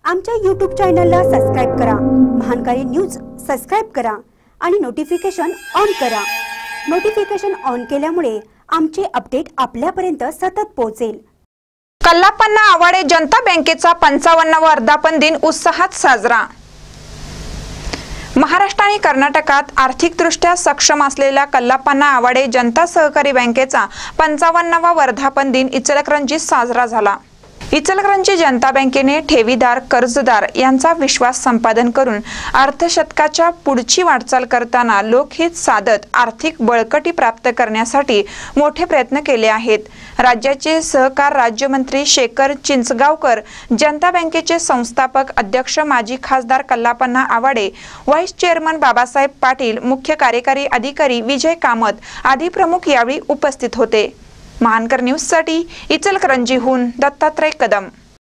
आमच्या YouTube चॅनलला subscribe करा, महानकारी न्यूज सबस्क्राइब करा आणि नोटिफिकेशन ऑन करा। नोटिफिकेशन ऑन केल्यामुळे आमचे अपडेट आपल्यापर्यंत सतत पोहोचेल। कल्लापन्ना आवाडे जनता बँकेचा 55वा वर्धापन दिन उत्साहात साजरा। महाराष्ट्र आणि कर्नाटकात आर्थिकदृष्ट्या सक्षम असलेल्या कल्लापन्ना आवाडे जनता सहकारी बँकेचा 55वा वर्धापन दिन इचलकरंजीत साजरा झाला। इचलकरंजी जनता बँकेने ठेवीदार कर्जदार यांचा विश्वास संपादन करून अर्थशतकाच्या पुढची वाटचाल करताना लोकहित साधत आर्थिक बळकटी प्राप्त करण्यासाठी मोठे प्रयत्न केले आहेत। राज्याचे सहकार राज्यमंत्री शेखर चिंचगावकर, जनता बँकेचे संस्थापक अध्यक्ष माजी खासदार कल्लापन्ना आवाडे, व्हाईस चेअरमन बाबासाहेब पाटील, मुख्य कार्यकारी अधिकारी विजय कामत आदी प्रमुख यावेळी उपस्थित होते। महानकर न्यूज साठी इचलकरंजीहून दत्तात्रय कदम।